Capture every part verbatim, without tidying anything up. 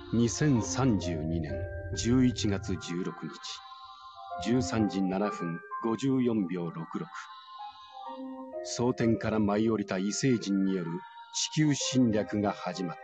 にせんさんじゅうにねんじゅういちがつじゅうろくにちじゅうさんじななふんごじゅうよんびょうろくろく、蒼天から舞い降りた異星人による地球侵略が始まった。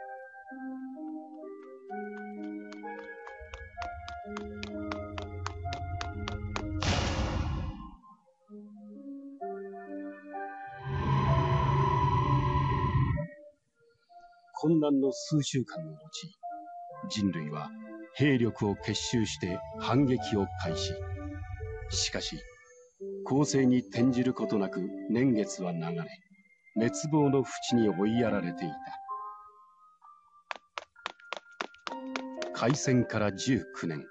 混乱の数週間の後、人類は兵力を結集して反撃を開始。しかし攻勢に転じることなく年月は流れ、滅亡の淵に追いやられていた。開戦からじゅうきゅうねん。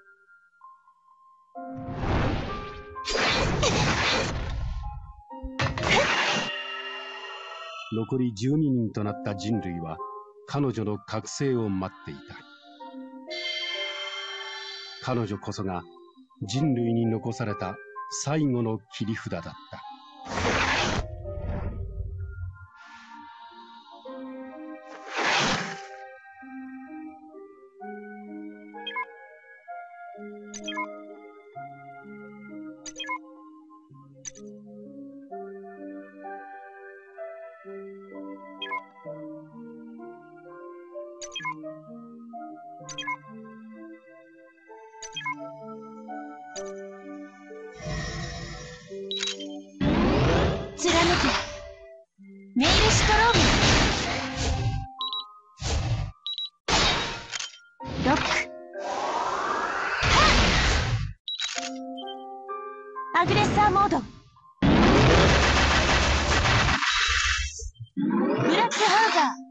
残りじゅうににんとなった人類は彼女の覚醒を待っていた。彼女こそが人類に残された最後の切り札だった。 アグレッサーモード。ブラックハウザー。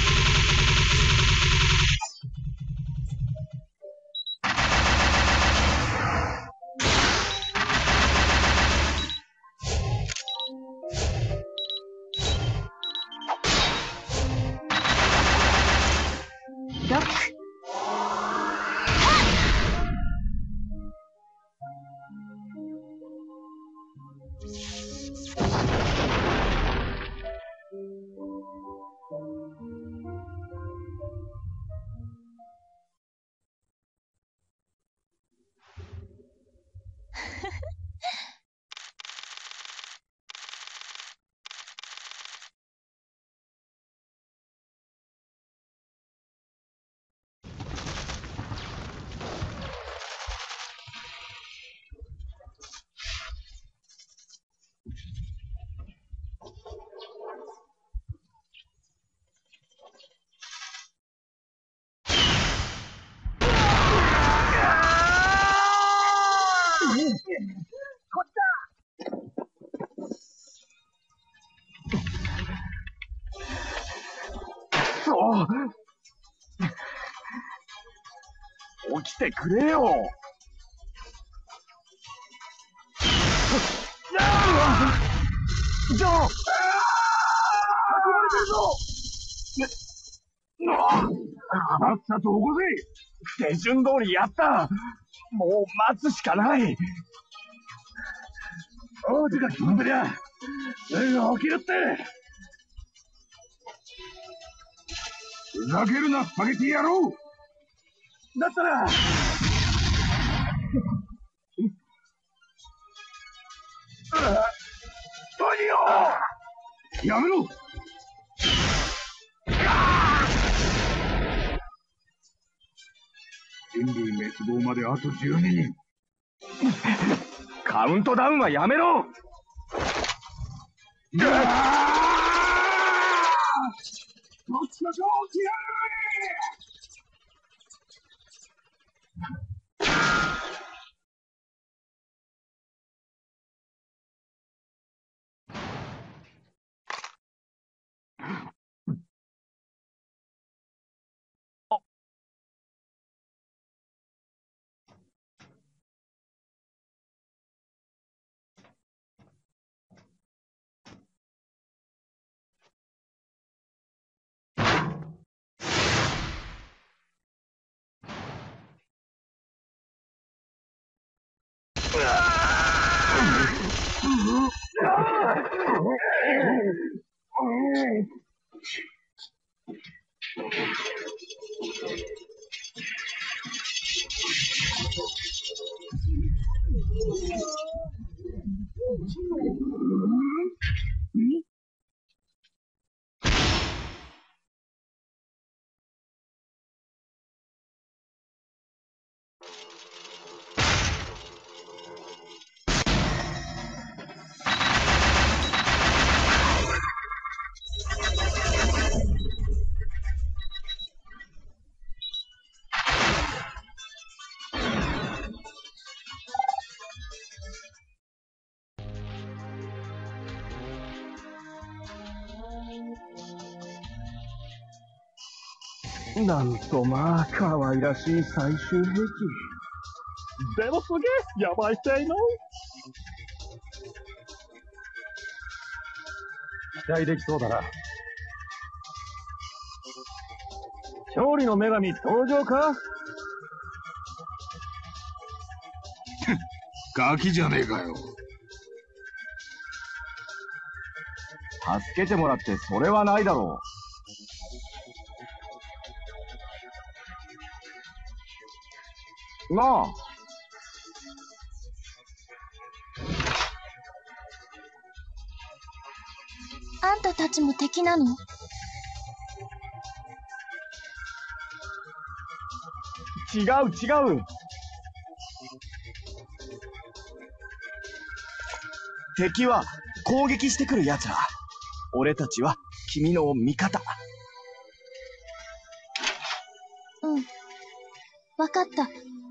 ロック。 こっちだ。そう。起きてくれよ。ジョー、運ばれてるぞ。さっさと起こせ。手順通りやった。もう待つしかない。王子が来たんだりゃ、すぐ起きるって。ふざけるな、スパゲティ野郎。だったら何よ、やめろ。人類滅亡まであとじゅうににん。カウントダウンはやめろ。どっちの勝負やなんとまあ可愛らしい最終兵器。でもすげえやばい性能。期待できそうだな。勝利の女神登場か？ ガキじゃねえかよ。 助けてもらってそれはないだろう。なあ。 あんたたちも敵なの？ 違う違う。敵は攻撃してくる奴ら。俺たちは君の味方。 うん。わかった。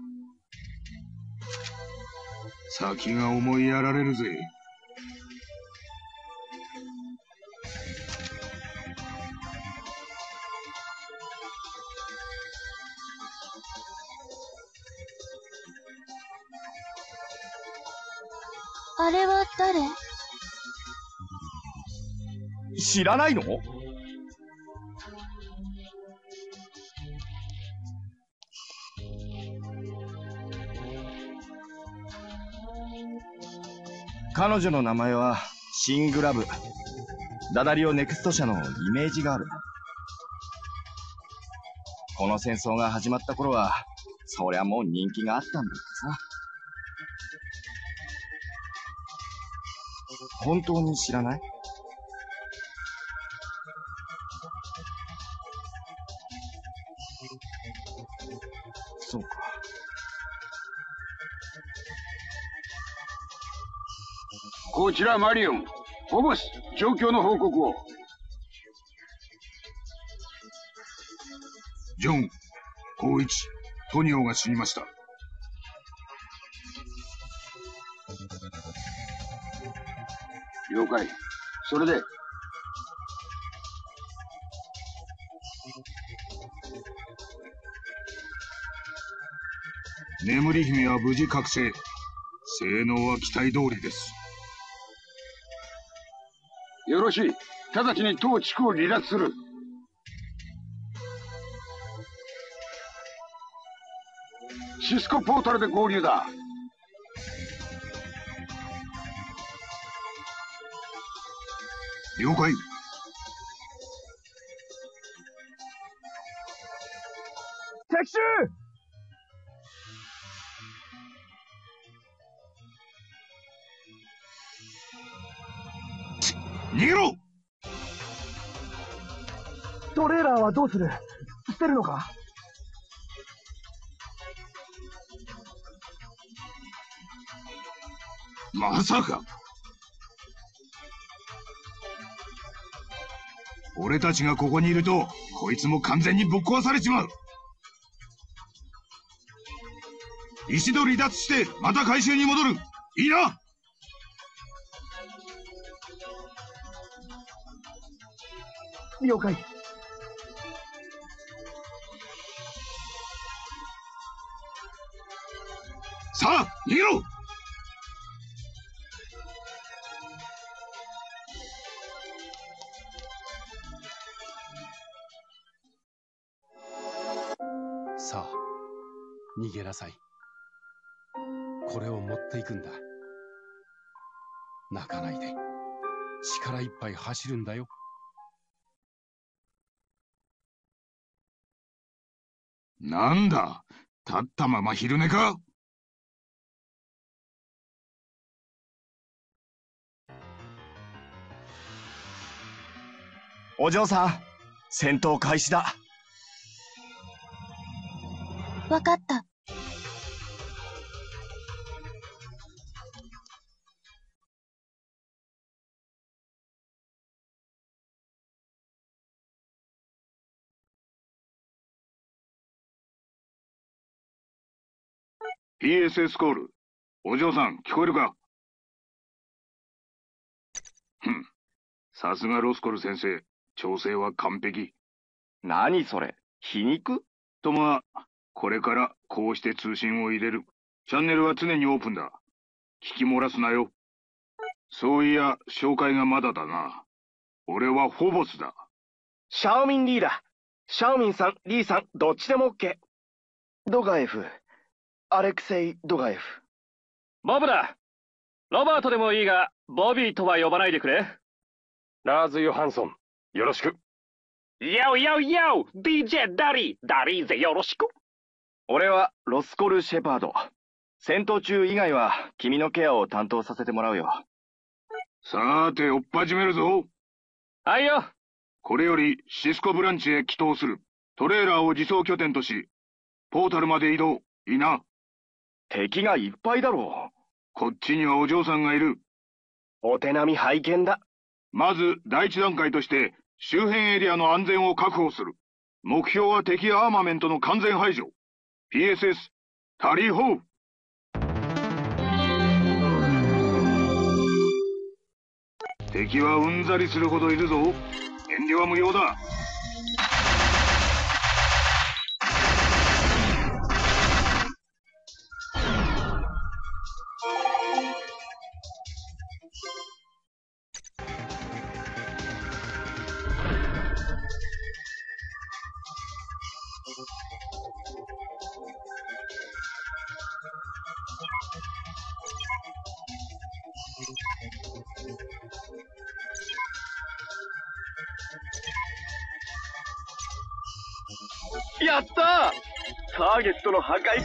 先が思いやられるぜ。 あれは誰？ 知らないの？彼女の名前はシングラブ。ダダリオネクスト社のイメージがある。この戦争が始まった頃はそりゃもう人気があったんだってさ。本当に知らない？そうか。 こちらマリオン、フォボス、状況の報告を。 ジョン、光一、トニオが死にました。 了解。それで眠り姫は無事覚醒。性能は期待通りです。 よろしい。直ちに当地区を離脱する。シスコポータルで合流だ。 了解。 敵襲！ 逃げろ！ トレーラーはどうする？捨てるのか？ まさか。俺たちがここにいるとこいつも完全にぶっ壊されちまう。一度離脱してまた回収に戻る。いいな。 了解。 さあ逃げろ。 さあ逃げなさい。これを持っていくんだ。泣かないで力いっぱい走るんだよ。 なんだ、 立ったまま昼寝か？ お嬢さん、戦闘開始だ。 わかった。 ピーエスエス コール。お嬢さん、聞こえるか？ふん。さすがロスコル先生。調整は完璧。 何それ、皮肉？ とまあ、これからこうして通信を入れる。チャンネルは常にオープンだ。聞き漏らすなよ。そういや、紹介がまだだな。俺はフォボスだ。 シャオミンリーだ。シャオミンさん、リーさん、どっちでも OK。ドガエフ。アレクセイ・ドガエフ。 ボブだ。ロバートでもいいが、ボビーとは呼ばないでくれ。ラーズ・ヨハンソン、よろしく。 ヨーヨーヨー ディージェー ダリー、ダリーゼよろしく。 俺はロスコル・シェパード。戦闘中以外は君のケアを担当させてもらうよ。 さーて、追っ始めるぞ。 はいよ。 これよりシスコブランチへ帰投する。トレーラーを自走拠点とし、ポータルまで移動。いいな。 敵がいっぱいだろう。 こっちにはお嬢さんがいる。 お手並み拝見だ。 まず第一段階として周辺エリアの安全を確保する。目標は敵アーマメントの完全排除。ピーエスエス タリーホー。敵はうんざりするほどいるぞ。遠慮は無用だ。 やったー！ターゲットの破壊。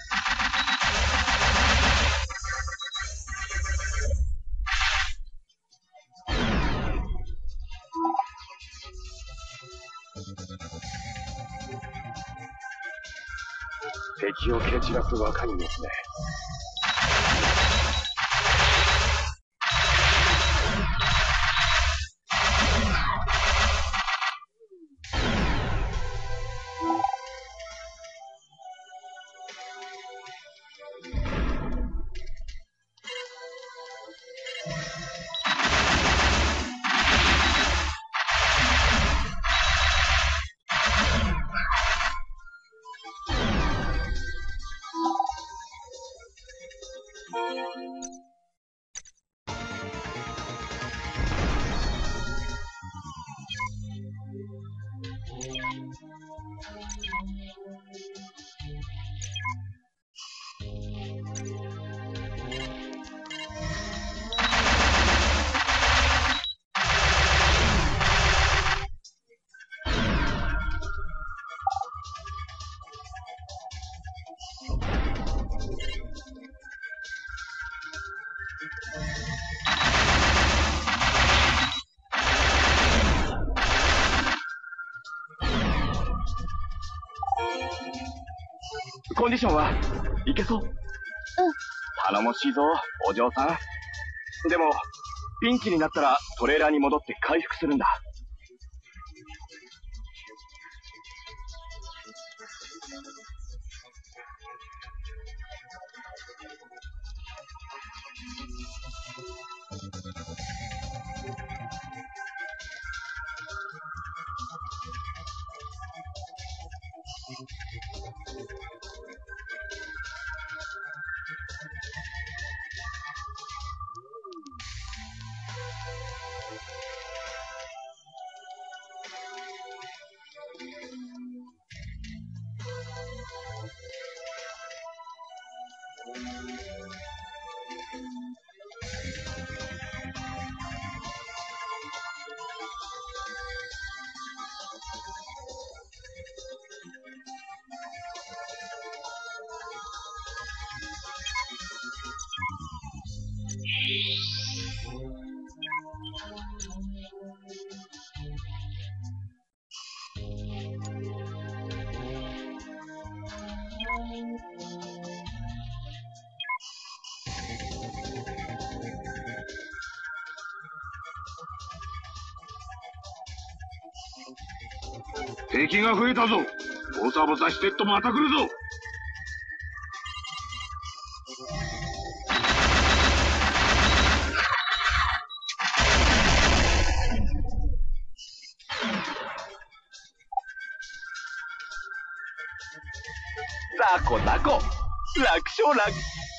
敵を蹴散らす若い娘。 コンディションはいけそう？うん。頼もしいぞ、お嬢さん。でも、ピンチになったらトレーラーに戻って回復するんだ。 敵が増えたぞ。ボサボサしてっとまた来るぞ。 ザコザコ、楽勝楽。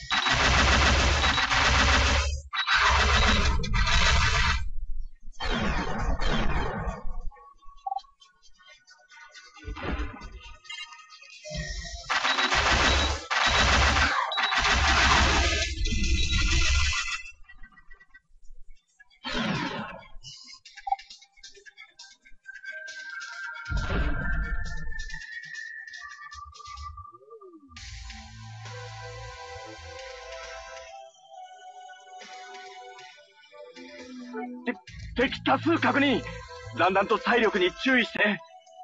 敵多数確認。だんだんと体力に注意して。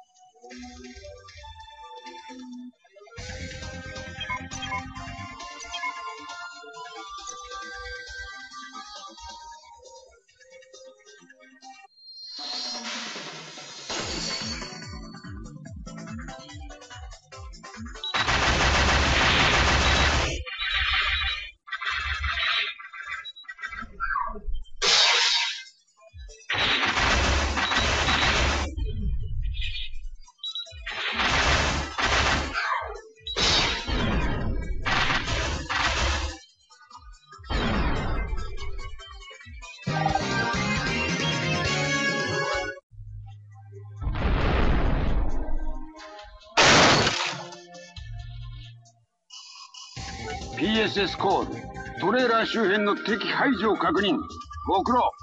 ピーエスエス コール、トレーラー周辺の敵排除を確認。ご苦労。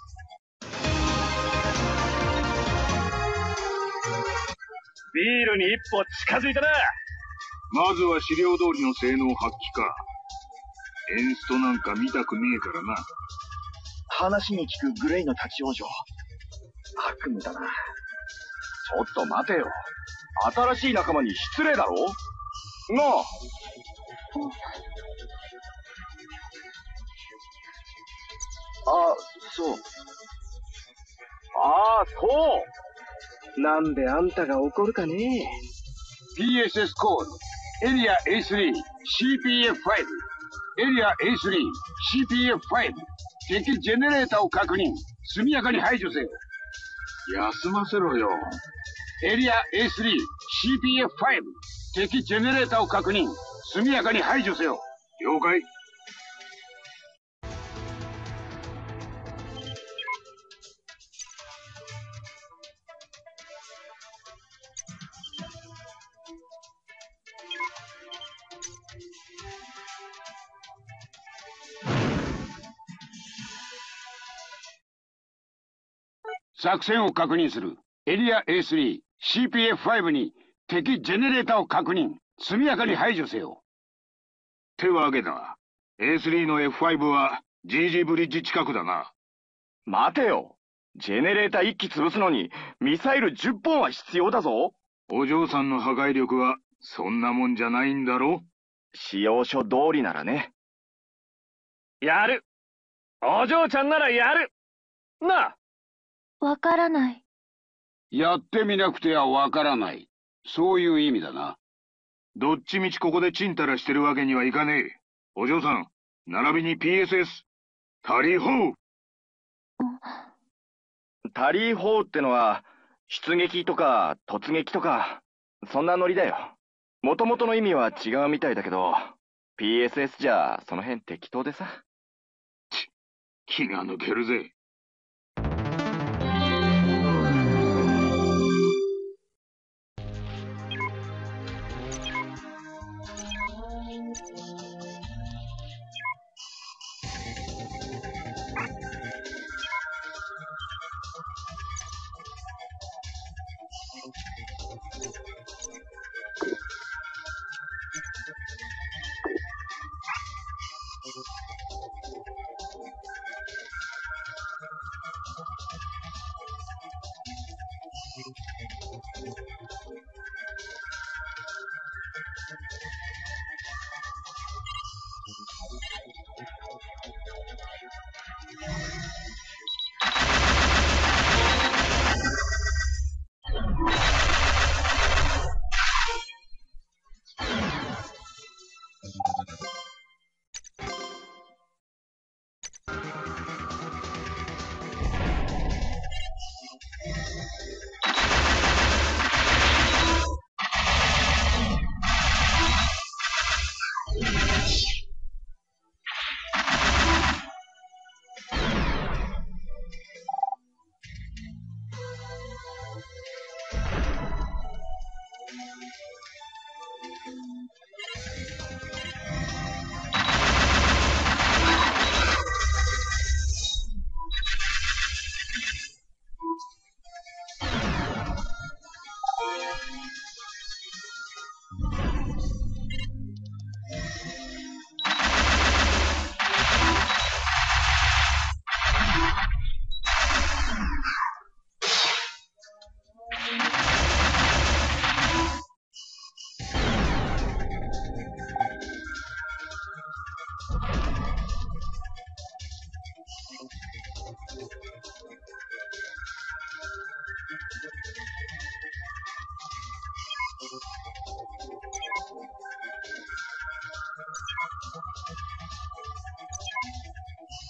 ビールに一歩近づいたな。 まずは資料通りの性能発揮か。エンストなんか見たくねえからな。 話に聞くグレイの立ち往生。悪夢だな。ちょっと待てよ。新しい仲間に失礼だろ。なあ。あ、そう。ああ、そう。なんであんたが怒るかね。 ピーエスエス コール、エリア エースリー、シーピーエフファイブ、エリア エースリー、シーピーエフファイブ、敵ジェネレーターを確認。速やかに排除せよ。 休ませろよ。 エリア エースリー、シーピーエフファイブ、敵ジェネレーターを確認。速やかに排除せよ。 了解。 作戦を確認する。エリア エースリー、シーピーエフファイブ に敵ジェネレーターを確認。速やかに排除せよ。 手は挙げだ。エースリー の エフファイブ は ジージー ブリッジ近くだな。 待てよ。ジェネレーターいっき潰すのにミサイルじゅっぽんは必要だぞ。 お嬢さんの破壊力はそんなもんじゃないんだろ。 使用書通りならね。 やる。お嬢ちゃんならやる。なあ。 わからない。 やってみなくてはわからない。そういう意味だな。 どっちみちここでチンタラしてるわけにはいかねえ。お嬢さん、並びに ピーエスエス、タリーホー。 タリーホーってのは、出撃とか突撃とか、そんなノリだよ。もともとの意味は違うみたいだけど、ピーエスエス じゃその辺適当でさ。 ち、気が抜けるぜ。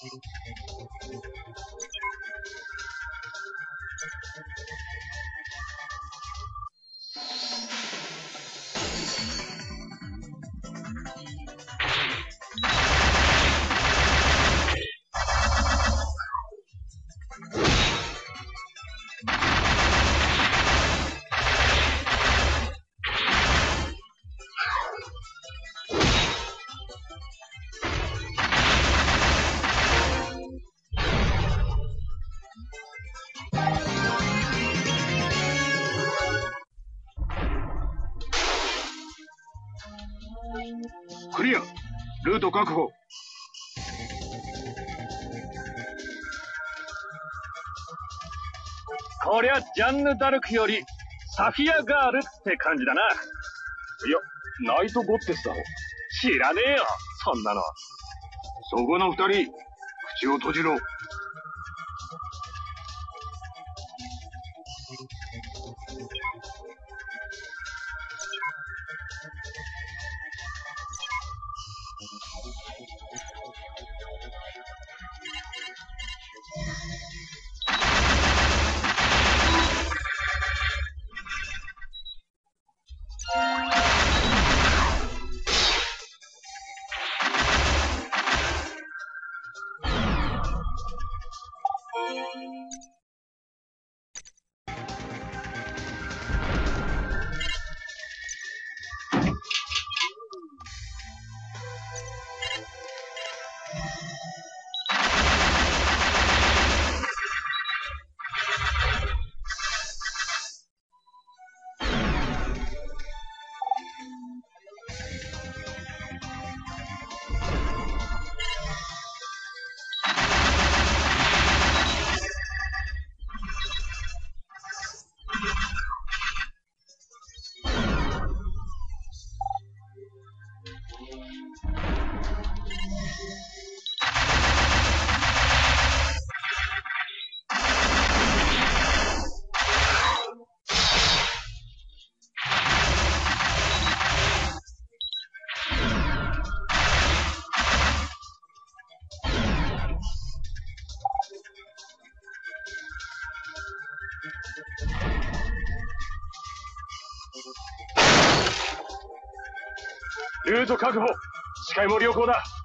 クリア。ルート確保。 こりゃジャンヌ・ダルクよりサフィアガールって感じだな。いや、ナイト・ゴッテスだろ。知らねえよ、そんなの。 そこの二人、口を閉じろ。 ルート確保。視界も良好だ。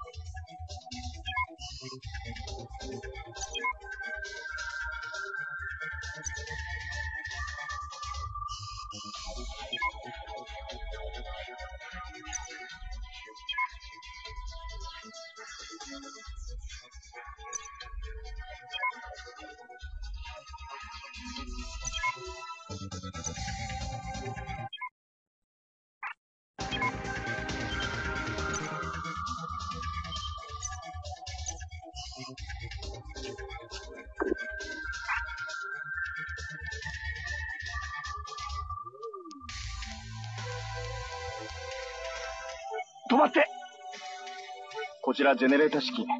止まって。こちらジェネレーター式。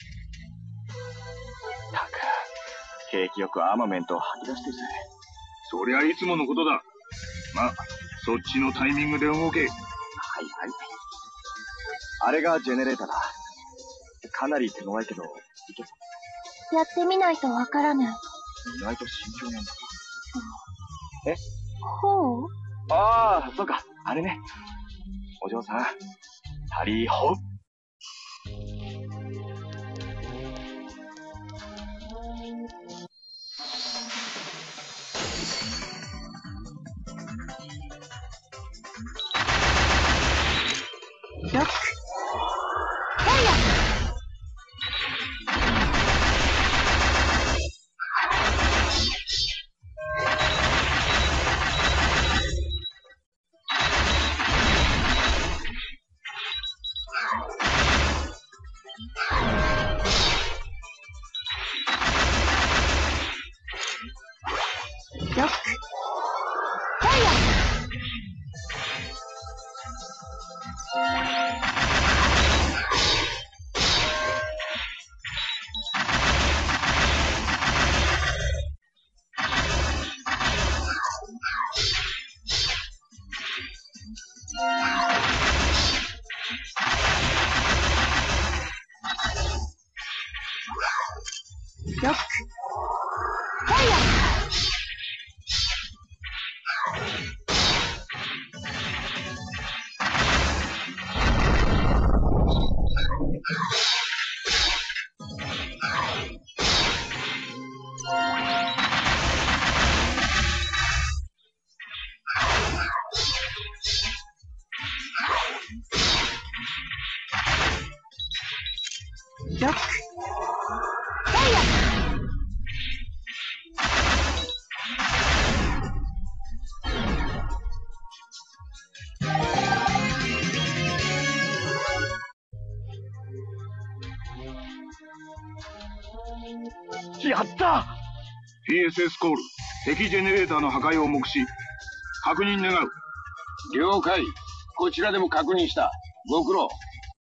たく、景気よくアーマメントを吐き出してるぜ。 そりゃいつものことだ。ま、そっちのタイミングで動け。 はいはい。あれがジェネレーターだ。かなり手強いけど、いけそう。 やってみないとわからない。 意外と慎重なんだ。え？ ほう？ ああ、そうか。あれね。お嬢さん、ハリーホー。 ロック。ファイヤー。ロック。ファイヤー。 ロック。ファイヤー。ロック。ファイヤー。 やった！ ピーエスエス コール、敵ジェネレーターの破壊を目視。確認願う。 了解。こちらでも確認した。ご苦労。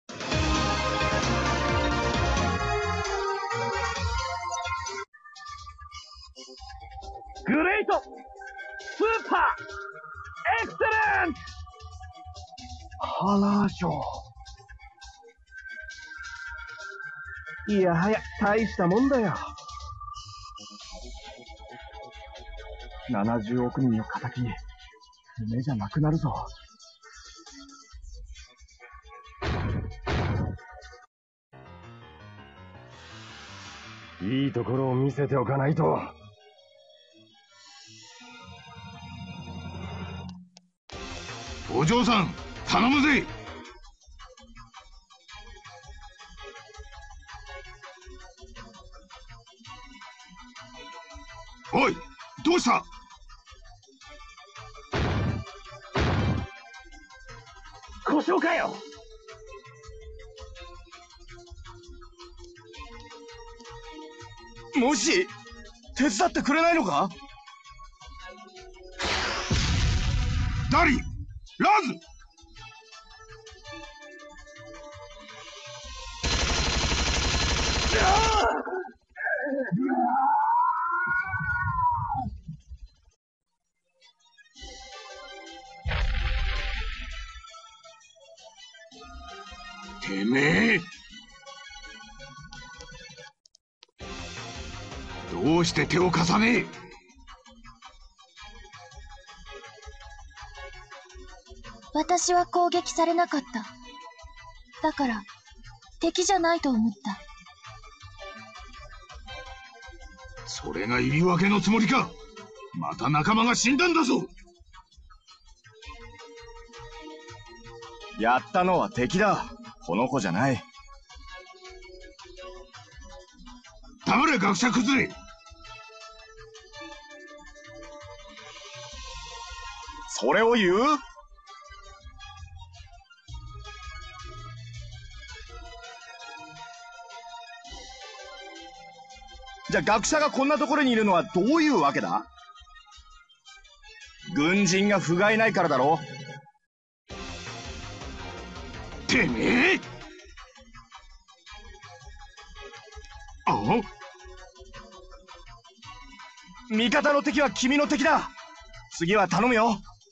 グレートスーパーエクセレントカラーショー。いやはや、大したもんだよ。ななじゅうおくにんの敵、夢じゃなくなるぞ。いいところを見せておかないと。 お嬢さん、頼むぜ。おい、どうした？ 故障かよ。 もし手伝ってくれないのか？ ダリ、ラズ。てめえ、どうして手を貸さねえ？ 私は攻撃されなかった。だから、敵じゃないと思った。 それが言い訳のつもりか？また仲間が死んだんだぞ。 やったのは敵だ。この子じゃない。 黙れ、学者崩れ。 それを言う？じゃあ学者がこんなところにいるのはどういうわけだ？軍人が不甲斐ないからだろ？ てめえ！あ？ 味方の敵は君の敵だ。次は頼むよ。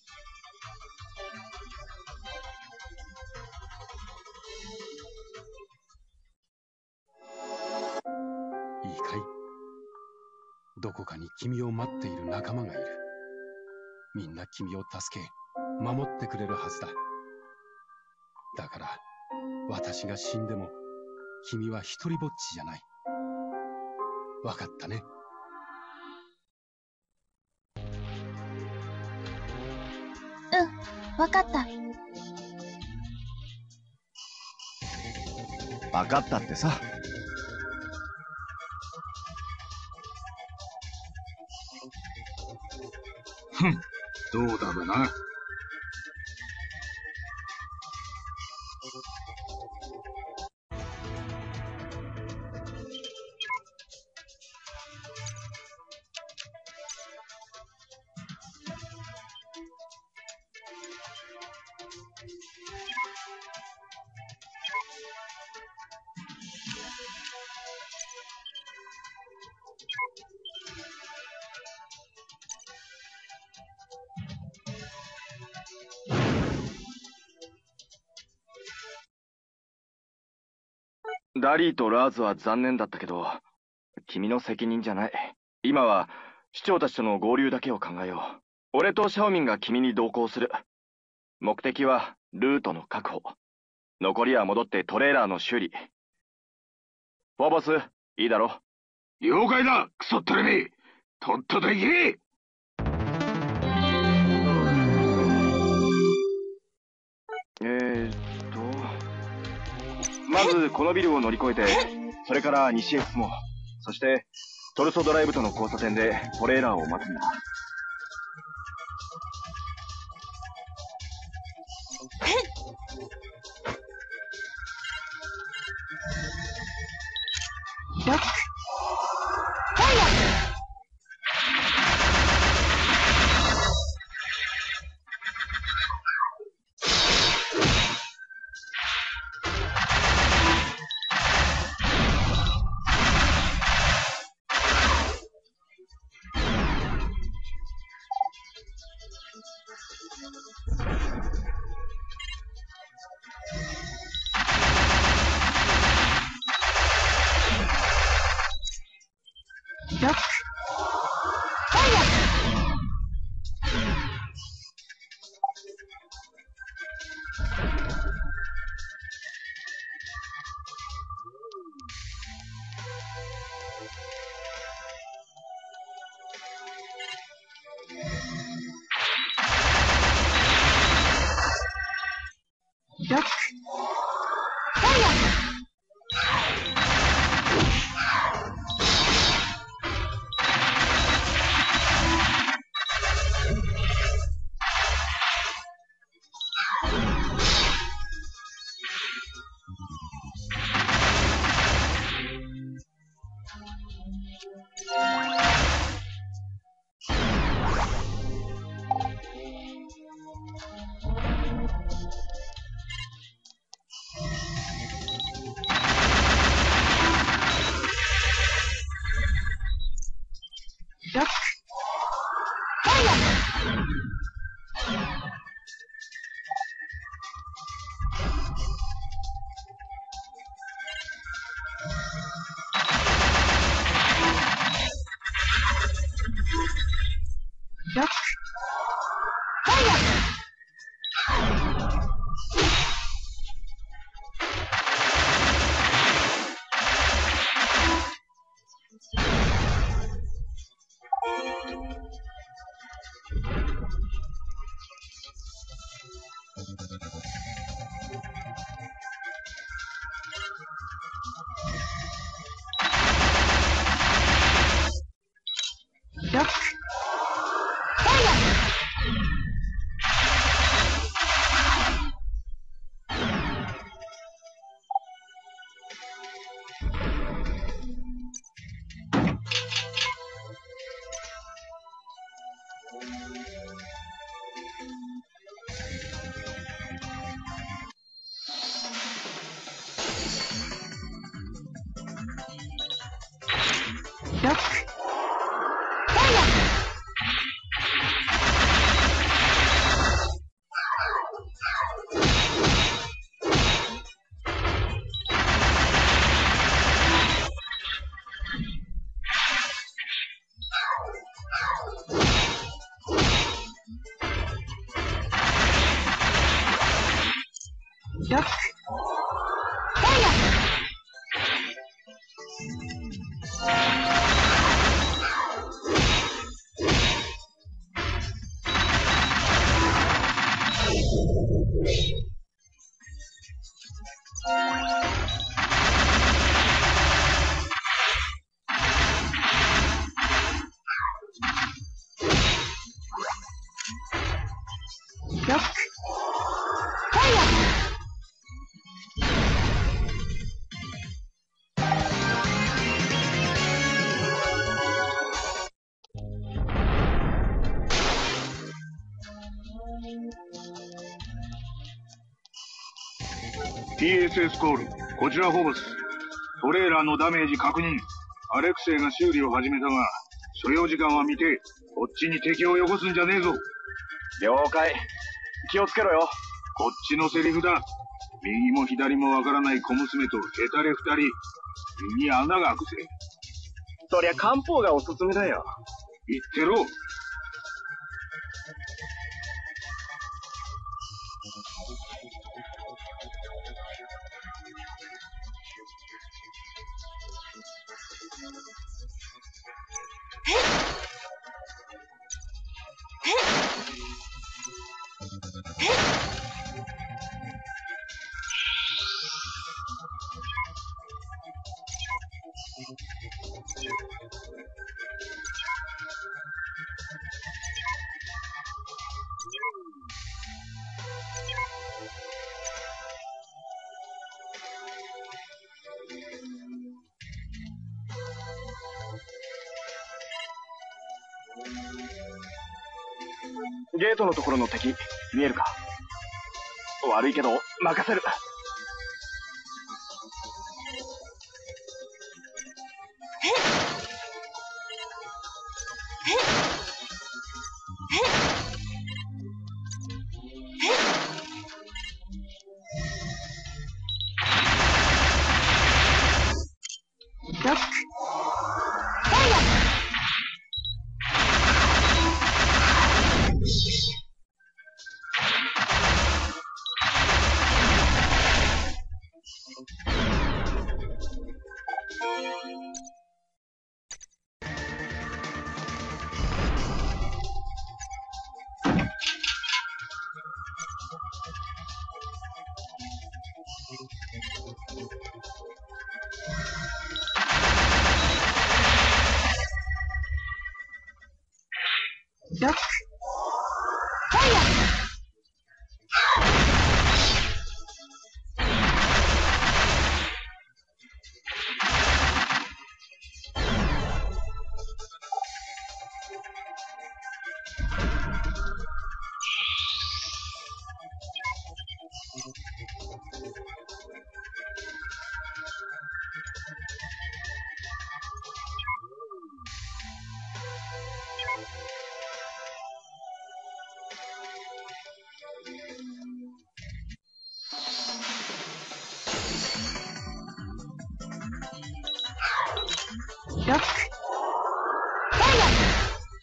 いいかい？どこかに君を待っている仲間がいる。みんな君を助け、守ってくれるはずだ。だから、私が死んでも、君は一人ぼっちじゃない。わかったね。 うん、わかった。 わかったってさ。 ふん、どうだべな。 ダリーとラーズは残念だったけど、 君の責任じゃない。今は市長たちとの合流だけを考えよう。俺とシャオミンが君に同行する。目的はルートの確保。残りは戻ってトレーラーの修理。フォーボス、いいだろ？ 了解だ、クソったれめ！とっとと行け！ えーっとまずこのビルを乗り越えて、それから西へ進もう。そしてトルソドライブとの交差点でトレーラーを待つんだ。 ロックファイヤー。ロックファイヤー。ロックファイヤー。ロックファイヤー。ロックファイヤー。ロックファイヤー。ロックファイヤー。ロックファイヤー。ロックファイヤー。 ピーエスエス コール、こちらフォーボス。トレーラーのダメージ確認。アレクセイが修理を始めたが、所要時間は未定。こっちに敵をよこすんじゃねえぞ。 了解。気をつけろよ。 こっちのセリフだ。右も左もわからない小娘とヘタレ二人。身に穴が開くぜ。 そりゃ漢方がおすすめだよ。 言ってろ。 ゲートのところの敵、見えるか？悪いけど、任せる。 ロック。ロック。ファイヤー。ロック。ファイヤー。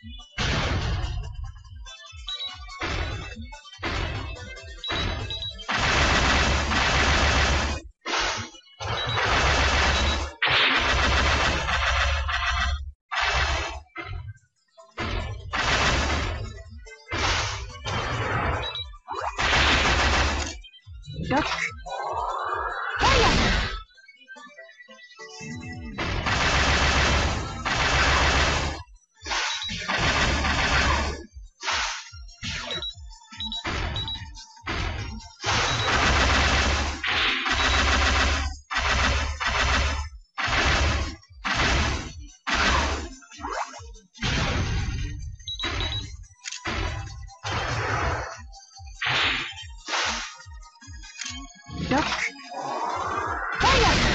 ロック。ファイヤー。ロック。ファイヤー。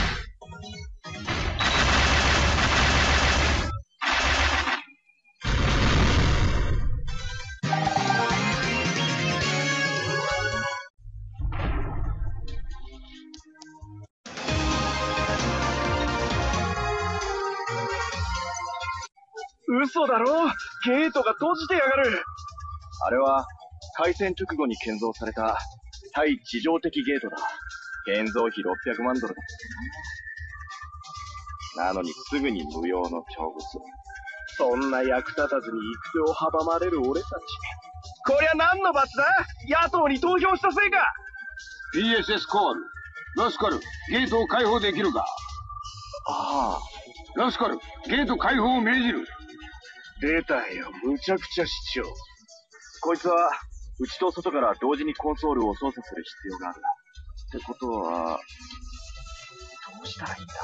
嘘だろ？ゲートが閉じてやがる。あれは、開戦直後に建造された対地上的ゲートだ。建造費ろっぴゃくまんドルだってな。なのにすぐに無用の長物。そんな役立たずに行く手を阻まれる俺たち。こりゃ何の罰だ？野党に投票したせいか。 ピーエスエス コール。ラスカル、ゲートを開放できるか？ ああ。 ラスカル、ゲート開放を命じる。 出たよ、むちゃくちゃ主張。こいつは、内と外から同時にコンソールを操作する必要がある。ってことは、どうしたらいいんだ？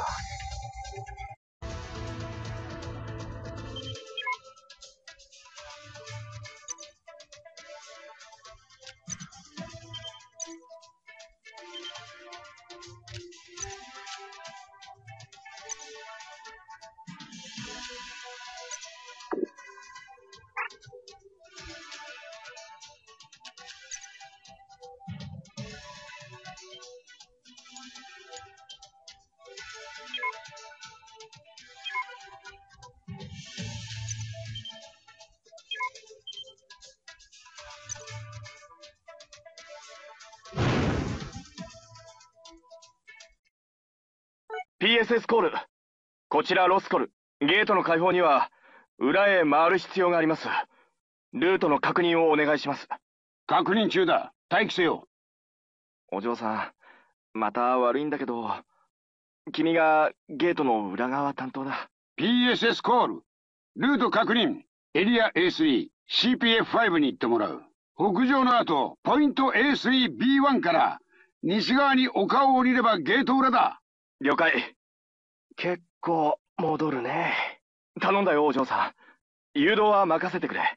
ピーエスエス コール。こちらロスコル。ゲートの開放には裏へ回る必要があります。ルートの確認をお願いします。 確認中だ。待機せよ。 お嬢さん、また悪いんだけど、君がゲートの裏側担当だ。 ピーエスエス コール。ルート確認。エリア エースリー、シーピーエフファイブ に行ってもらう。北上の後、ポイント エースリービーワン から西側に丘を降りればゲート裏だ。 了解。結構戻るね。頼んだよ、お嬢さん。誘導は任せてくれ。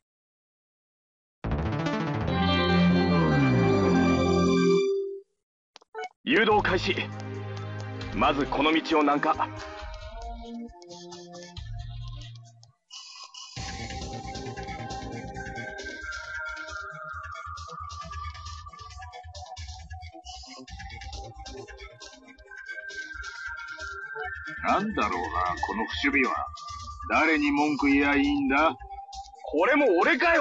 誘導開始。まずこの道を南下。 なんだろうな、この不守備は。誰に文句言いゃいいんだ？ これも俺かよ。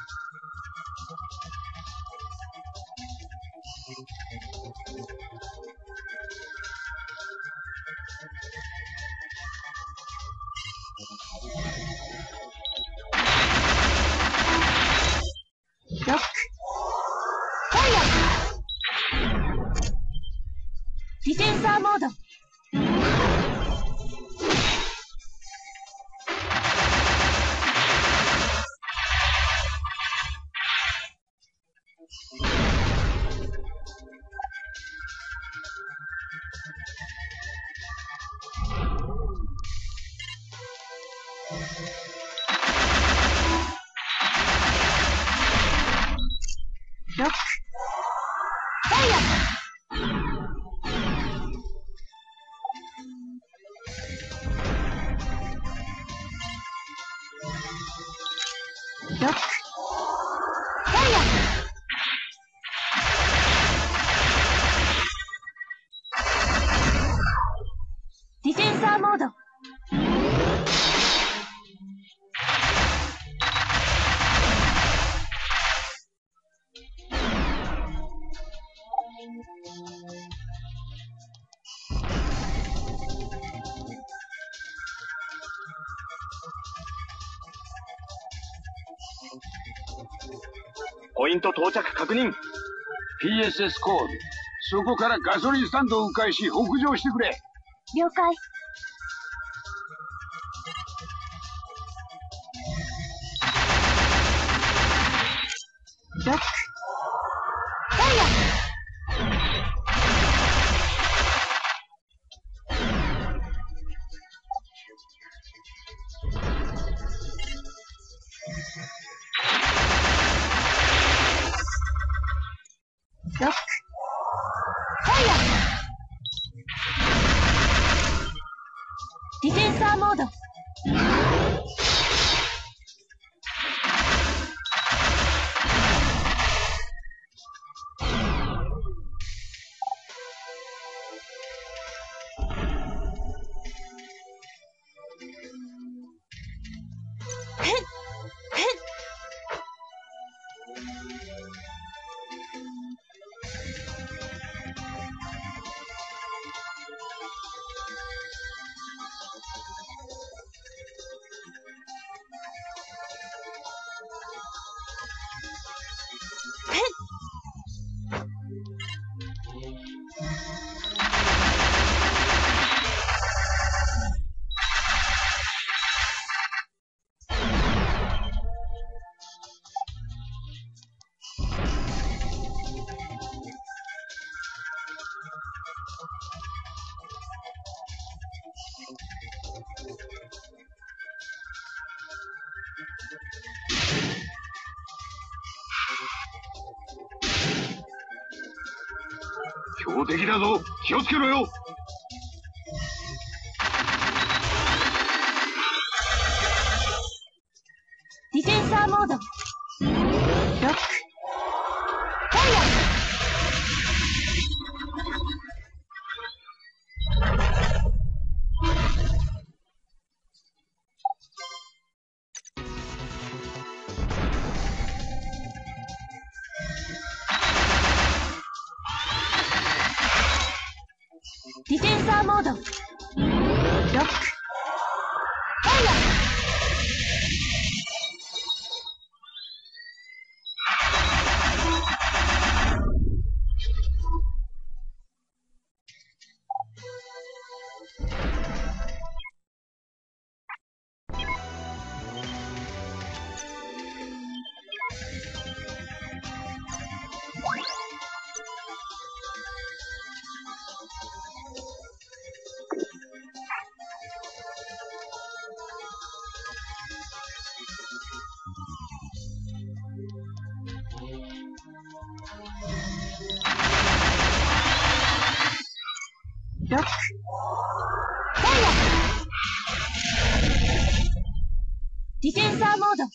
ロック。ファイヤー。ディフェンサーモード。ロック。ファイヤー。ロック。ファイヤー。ディフェンサーモード。 ポイント到着確認。 ピーエスエス コール。そこからガソリンスタンドを迂回し北上してくれ。 了解。ロック。ファイヤー。ロック。ファイヤー。ディフェンサーモード。 標的だぞ。気をつけろよ。 ディフェンサーモード。ロック。ファイヤー。ディフェンサーモード。 ロック、ファイヤー。ロック、ファイヤー。ディフェンサーモード。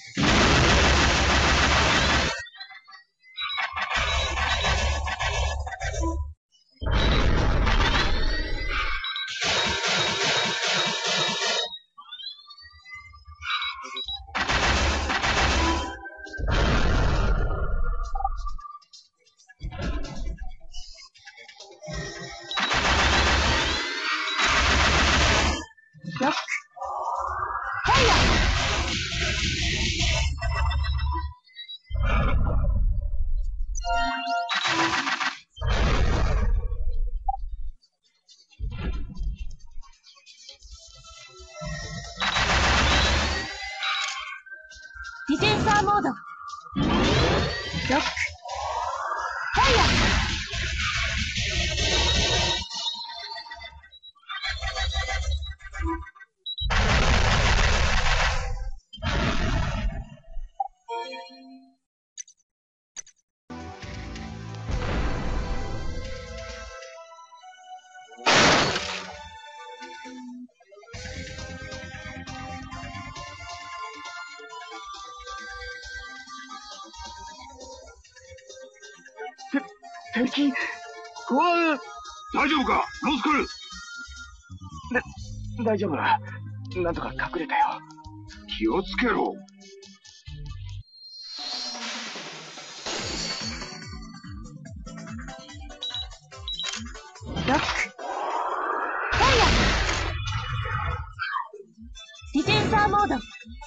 ロック、ファイヤー。ディフェンサーモード。ロック、ファイヤー。 敵、うわあ、 大丈夫かロスクル。 大丈夫だ。なんとか隠れたよ。 気をつけろ。 ロック、ファイヤー。ディフェンサーモード。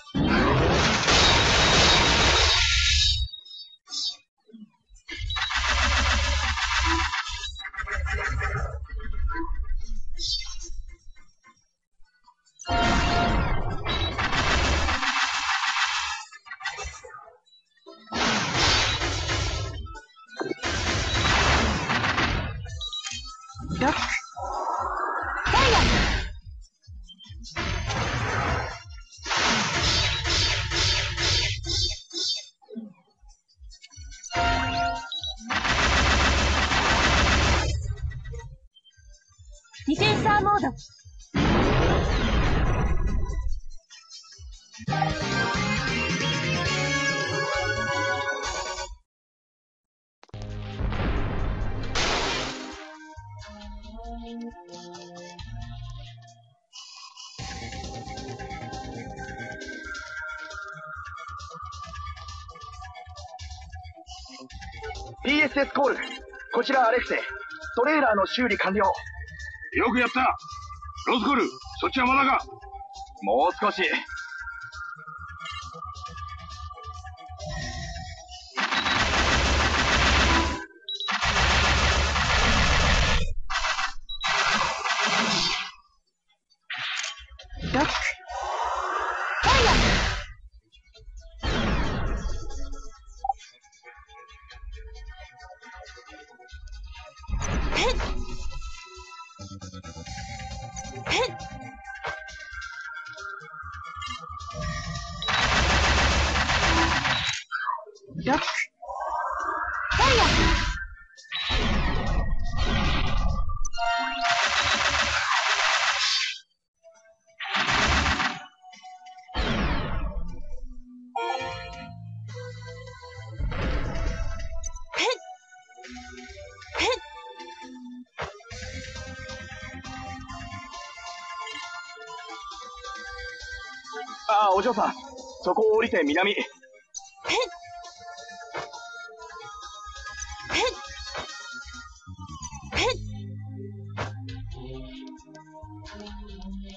ロック、ファイヤー。ディフェンサーモード。 ピーエスエス コール。こちらアレクセイ。トレーラーの修理完了。 よくやった。ロスクル、そっちはまだか。 もう少し。 ロック、ファイヤー。ヘッヘッ。ロック、ファイヤー。 ああ、お嬢さん。そこを降りて南。 ヘッヘッヘッ。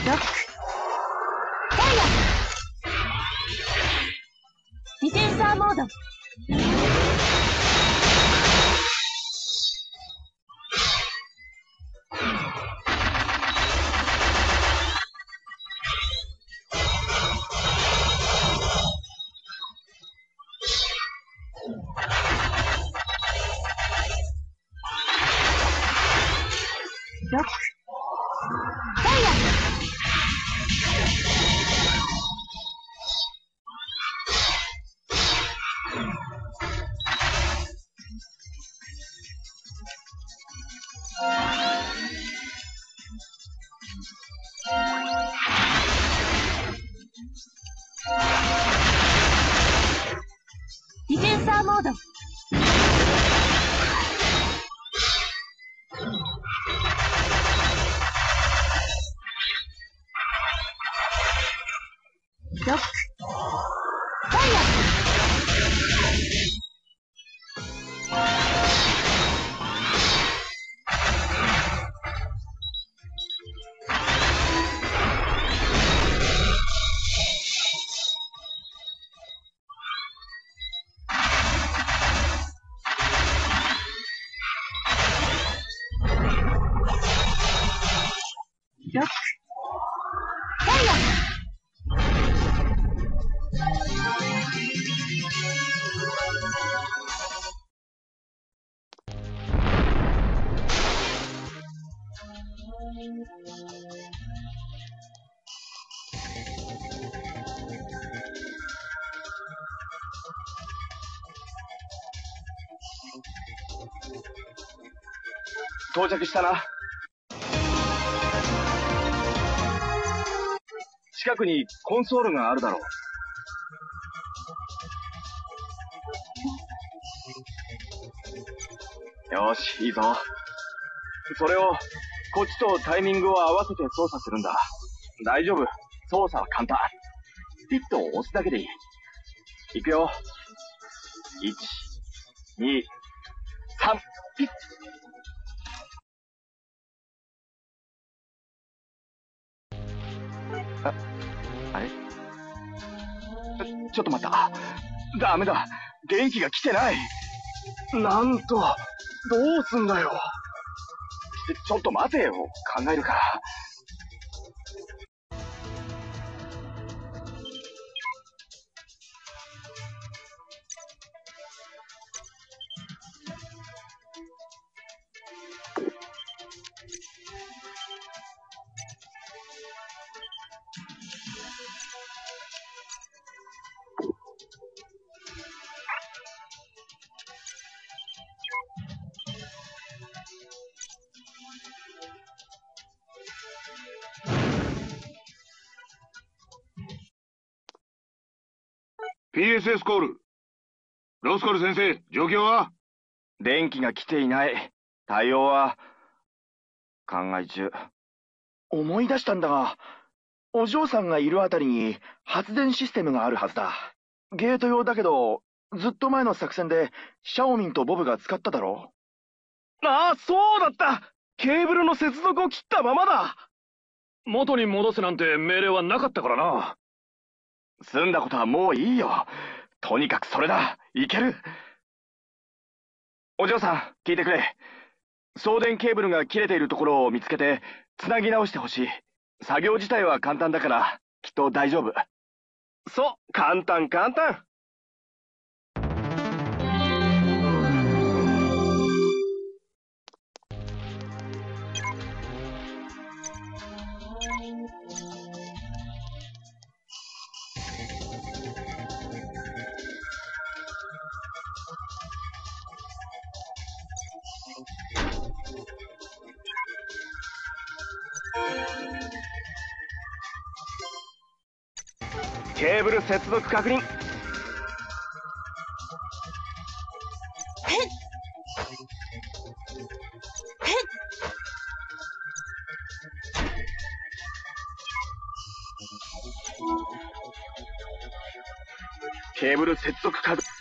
ロック。ファイヤー。ディフェンサーモード。ロック。ファイヤー。ディフェンサーモード。ロック。ファイヤー。ロック。ファイヤー。 到着したな。近くにコンソールがあるだろう。よし、いいぞ。それを、こっちとタイミングを合わせて操作するんだ。大丈夫。操作は簡単。ピッと押すだけでいい。いくよ。いち、に、さん、ピッ。あ、あれ？ちょっと待った。ダメだ。電気が来てない。なんと、どうすんだよ。ちょっと待てよ。考えるから。 ピーエスエス コール。ロスコル先生、状況は？ 電気が来ていない。対応は、考え中。思い出したんだが、お嬢さんがいるあたりに発電システムがあるはずだ。ゲート用だけど、ずっと前の作戦でシャオミンとボブが使っただろう。ああ、そうだった。ケーブルの接続を切ったままだ。 元に戻せなんて命令はなかったからな。 済んだことはもういいよ。とにかくそれだ。いける。お嬢さん、聞いてくれ。送電ケーブルが切れているところを見つけて、つなぎ直してほしい。作業自体は簡単だから、きっと大丈夫。 そう、簡単簡単。 ケーブル接続確認。ケーブル接続確認。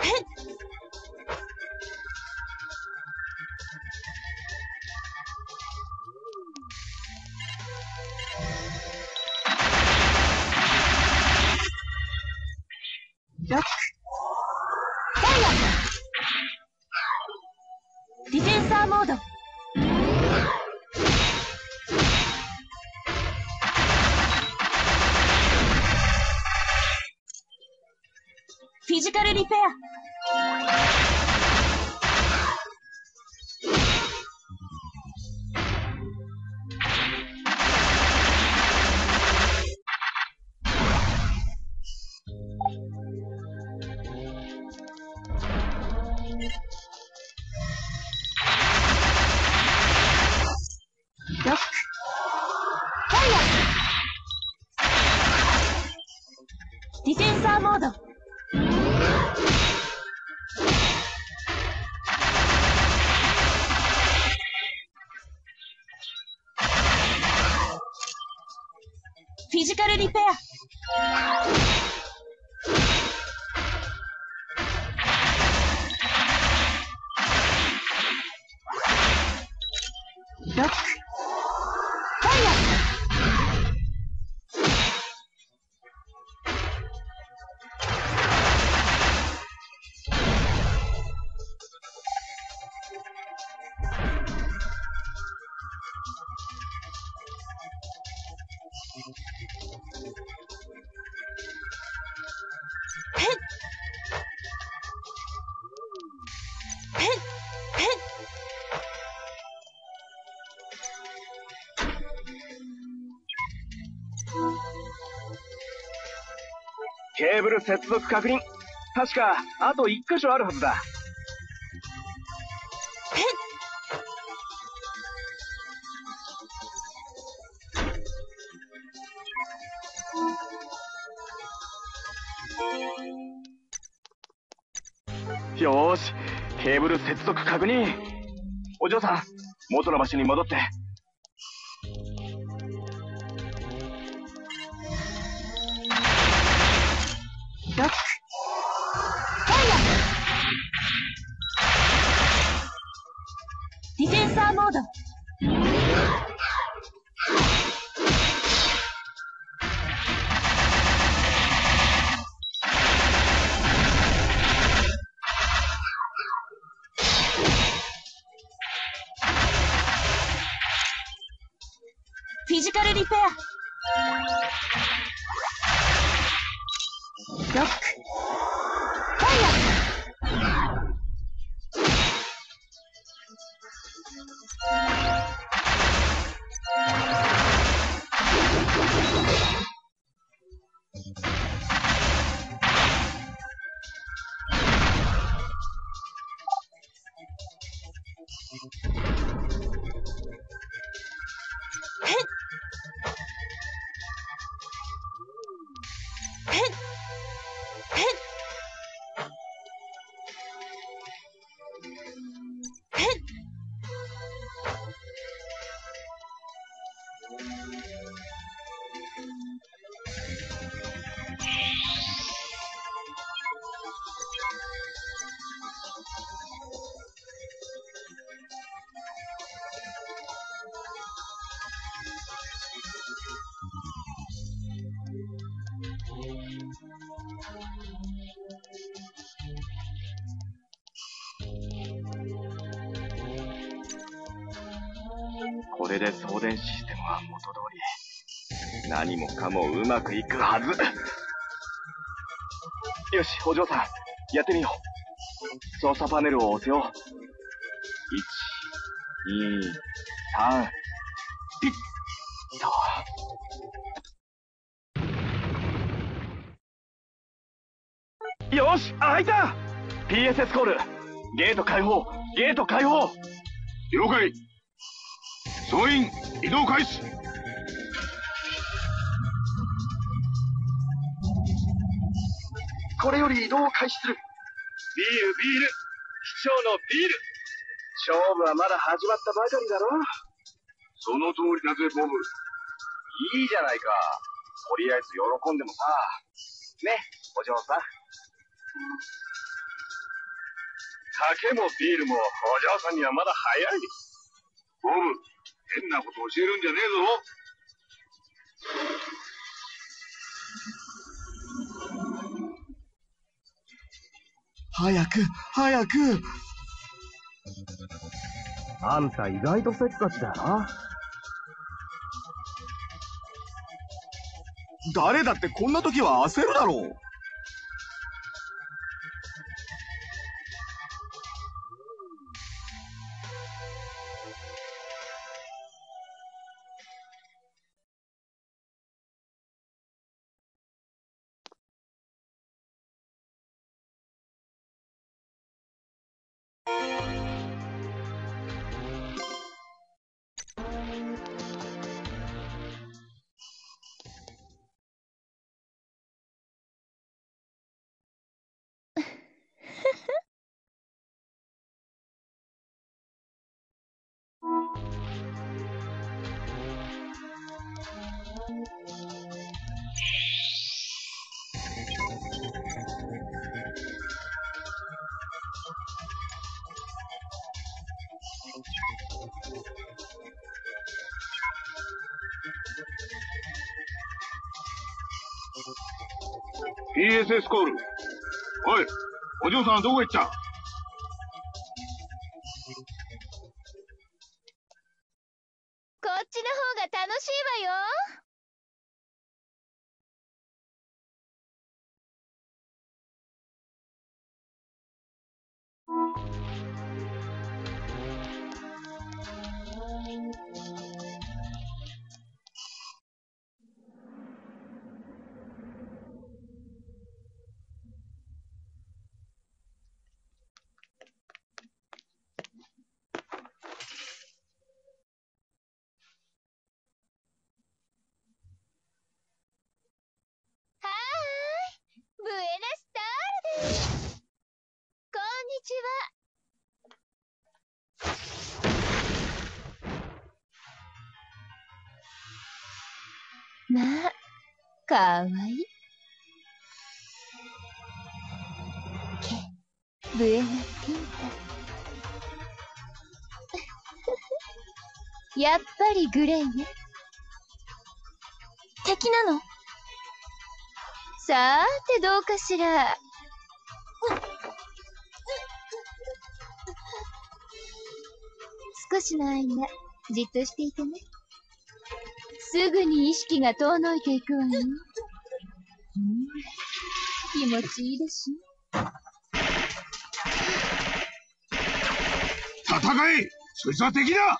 ロック。ファイア。ディフェンサーモード。フィジカルリペア。ロック。ファイア。ディフェンサーモード。フィジカルリペア。ロック。ファイア。ヘッヘッヘッ。 ケーブル接続確認。確かあと一箇所あるはずだ。 ヘッ。 よーし、ケーブル接続確認。お嬢さん、元の場所に戻って。 ロック。ファイア。ディフェンサーモード。フィジカルリペア。ロック。ファイヘッヘッヘッヘッ。 これで送電システムは元通り。何もかもうまくいくはず。よし、お嬢さん、やってみよう。操作パネルを押せよ。いち、に、さん、ピッと。よし、開いた！ ピーエスエス コール。ゲート開放、ゲート開放。 了解。総員、移動開始。 これより移動を開始する。ビール、ビール。市長のビール。勝負はまだ始まったばかりだろ。 その通りだぜ、ボブ。 いいじゃないか。とりあえず喜んでもさ。ね、お嬢さん。 酒もビールもお嬢さんにはまだ早い。 ボブ、変なこと教えるんじゃねえぞ。 早く、早く。 あんた意外とせっかちだよな。 誰だってこんな時は焦るだろう。 ピーエスエス コール。おい、お嬢さんどこ行った？ こっちの方が楽しいわよ。ブエナスタールです。こんにちは。まあ、かわいい。け、ブエナピンタ。やっぱりグレイね。敵なの？さーてどうかしら。少しの間じっとしていてね。すぐに意識が遠のいていくわよ。うん、気持ちいいでしょ。 戦え！そいつは敵だ！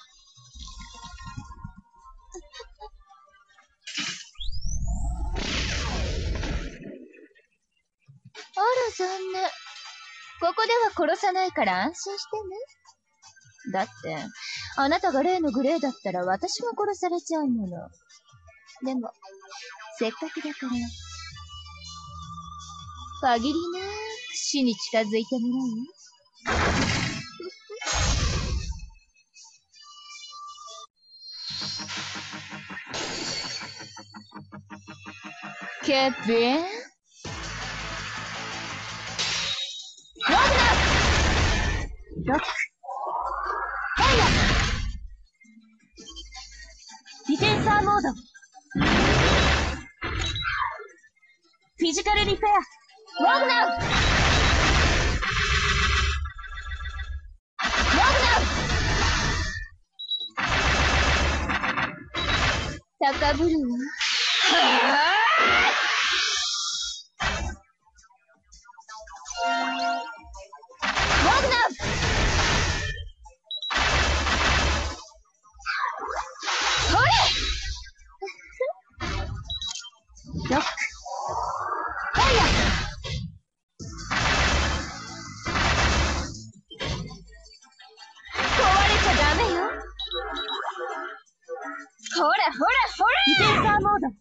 あら残念。ここでは殺さないから安心してね。だって、あなたが例のグレーだったら私が殺されちゃうもの。でも、せっかくだから、限りなく死に近づいてもらうよ。キャプテンログナロックファイヤーディフェンサーモードフィジカルリペアログナウログナウ高ぶるわはぁロックファイヤー壊れちゃダメよ。ほらほらほらディフェンサーモード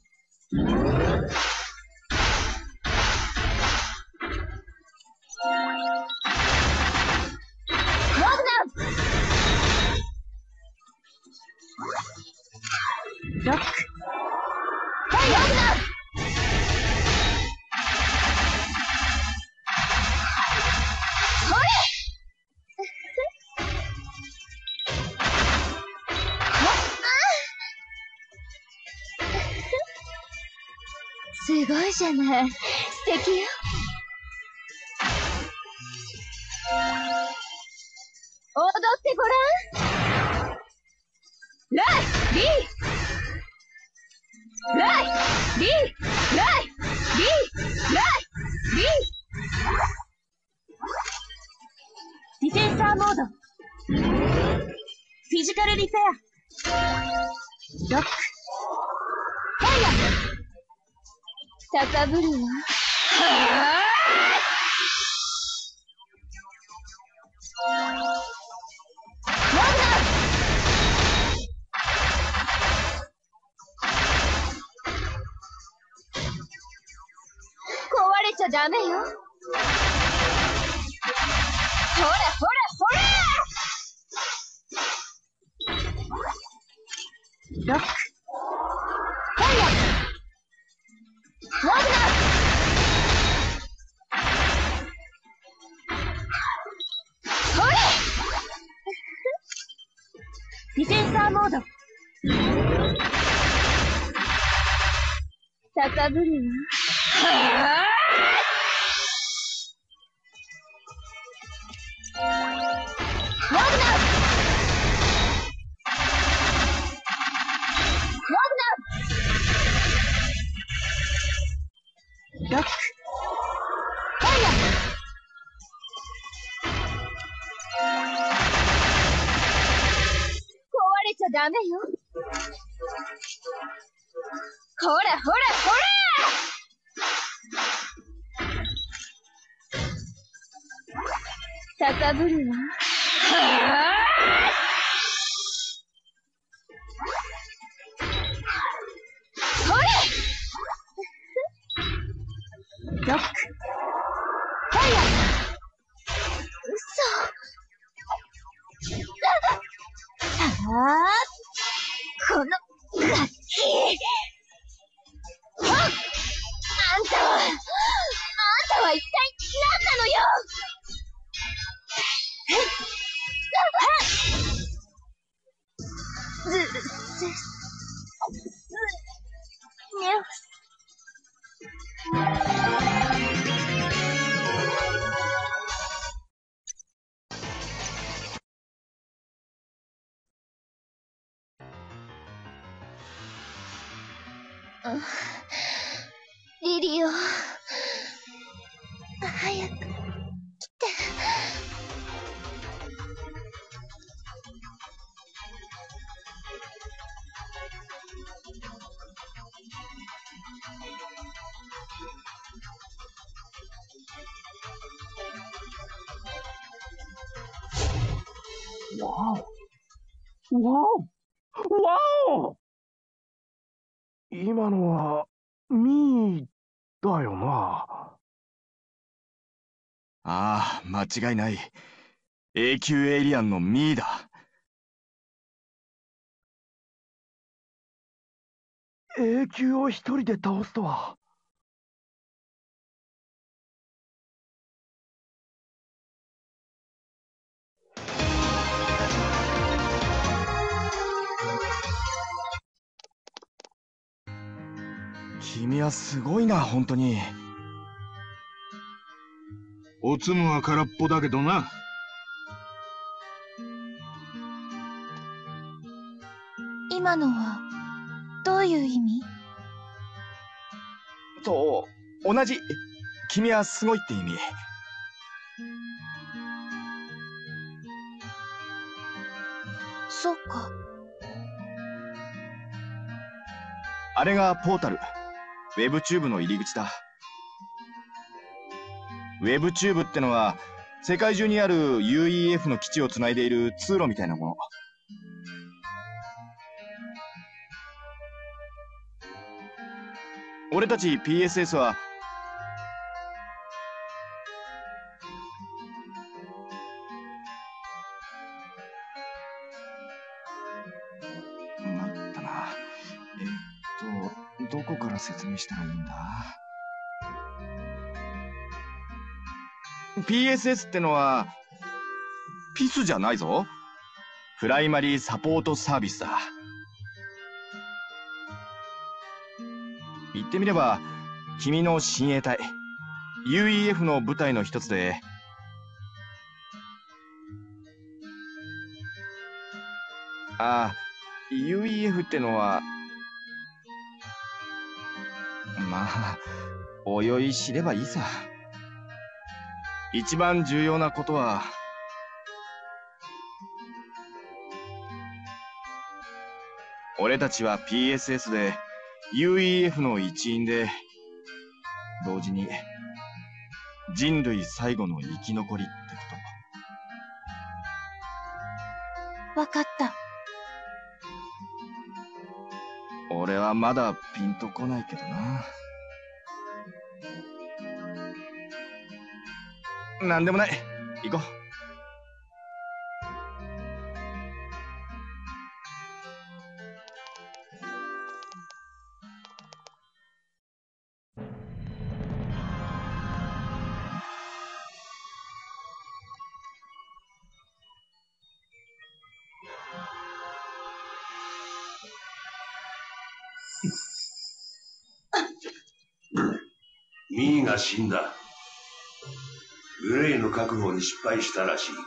ログナウロックファイヤーログナウごいじゃない。素敵よ。踊ってごらん。ライリーライリーライリーライリー。ディフェンサーモード。フィジカルリペア。ロック。ファイヤー。高ぶるわ。はぁ壊れちゃダメよ。ほらほらほら。ロック。ファイヤー。ワグナー。ほれ。ディフェンサーモード。高ぶるわ。はぁワグナー。ワグナー。ロック。ファイヤー。壊れちゃダメよ。ほらほらほら。高ぶるわ。はぁほれ。ロック。ファイヤー。うそ。ああ、このガッキー。あんたは、あんたは一体何なのよ。ず、ず、ず、にゃ。リリオ、早く来て。 わお。わお。わお。今のは、ミーだよな。 ああ、間違いない。永久エイリアンのミーだ。 永久を一人で倒すとは。 君はすごいな、本当に。 おつむは空っぽだけどな。 今のはどういう意味？ そう、同じ。君はすごいって意味。 そうか。 あれがポータル。ウェブチューブの入り口だ。ウェブチューブってのは、世界中にある ユーイーエフ の基地をつないでいる通路みたいなもの。俺たち ピーエスエス は、まったな。えっと、どこから説明したらいいんだ？ ピーエスエス ってのは、ピスじゃないぞ。プライマリーサポートサービスだ。言ってみれば、 君の親衛隊 ユーイーエフ の部隊の一つで、ああ、ユーイーエフ ってのは、まあ、おいおい知ればいいさ。一番重要なことは、俺たちは ピーエスエス で ユーイーエフ の一員で、同時に人類最後の生き残りってこわかった。 と。俺はまだピンとこないけどな。なんでもない。行こう。 ミーが死んだ。グレイの確保に失敗したらしい。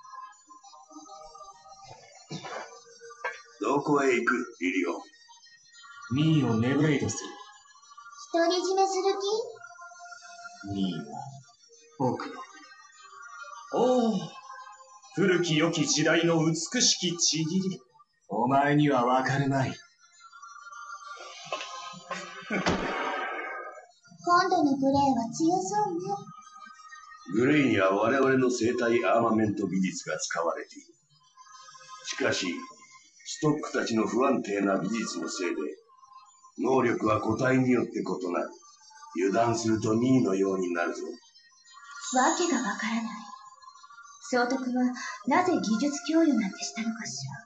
どこへ行く、リリオ？ ミーをネブレイドする。 独り占めする気？ミーは僕の。おお、古き良き時代の美しきちぎり。お前にはわかるまい。 今度のグレイは強そうね。 グレイには我々の生体アーマメント技術が使われている。しかし、ストックたちの不安定な技術のせいで、能力は個体によって異なる。油断するとミーのようになるぞ。 わけがわからない。総督はなぜ技術供与なんてしたのかしら。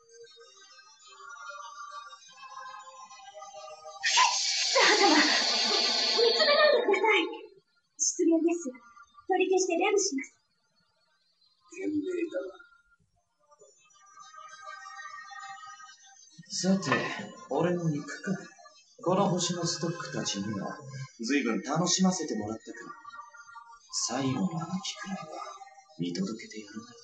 母様、見つめないでください。失言です。取り消してレブします。 賢明だわ。さて、俺も行くか。この星のストックたちには随分楽しませてもらったから、最後のあがきくらいは見届けてやらない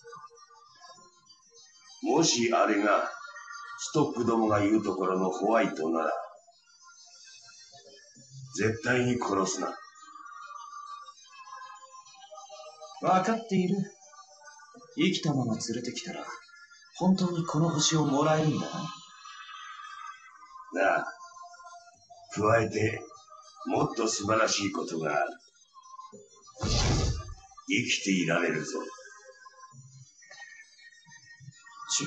と。 もしあれがストックどもが言うところのホワイトなら、絶対に殺すな。 わかっている。生きたまま連れてきたら本当にこの星をもらえるんだな。 なあ、加えてもっと素晴らしいことがある。生きていられるぞ。 ち